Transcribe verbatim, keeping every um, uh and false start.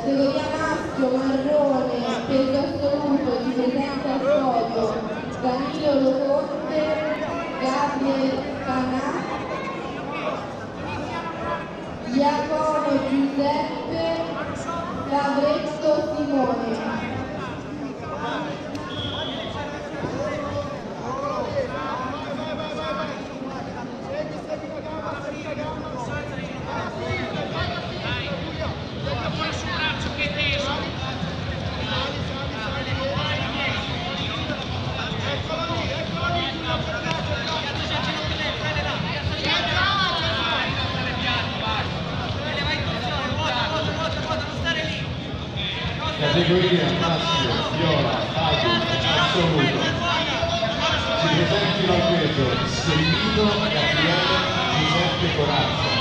Categoria maschio marrone per il assoluto si presenta al podio Danilo Loconte, Gabriel Canà, Iacono Giuseppe, Lavretto Simone. Categoria maschio, viola, adulto, assoluto. Si presentino al peso Sellino Gabriele Giuseppe Corazza.